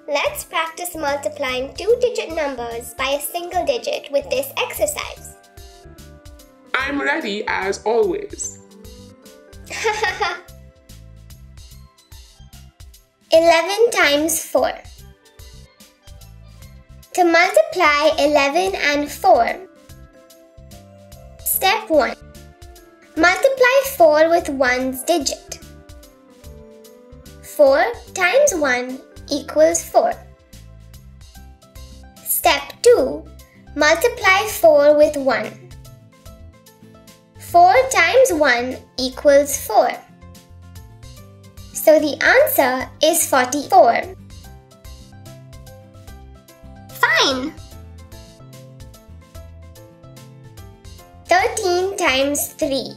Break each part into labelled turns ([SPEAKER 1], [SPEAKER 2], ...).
[SPEAKER 1] Let's practice multiplying two-digit numbers by a single digit with this exercise.
[SPEAKER 2] I'm ready as always.
[SPEAKER 1] 11 times 4. To multiply 11 and 4. Step 1. Multiply 4 with 1's digit. 4 times 1 equals 4. Step 2. Multiply 4 with 1. 4 times 1 equals 4. So the answer is 44. Fine! 13 times 3.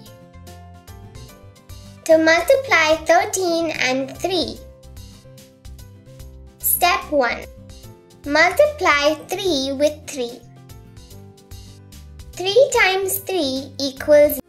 [SPEAKER 1] To multiply 13 and 3. Step 1. Multiply 3 with 3. 3 times 3 equals...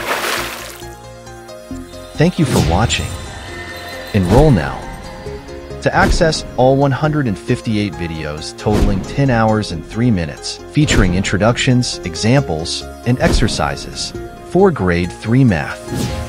[SPEAKER 3] Thank you for watching. Enroll now. To access all 158 videos totaling 10 hours and 3 minutes, featuring introductions, examples, and exercises for Grade 3 Math.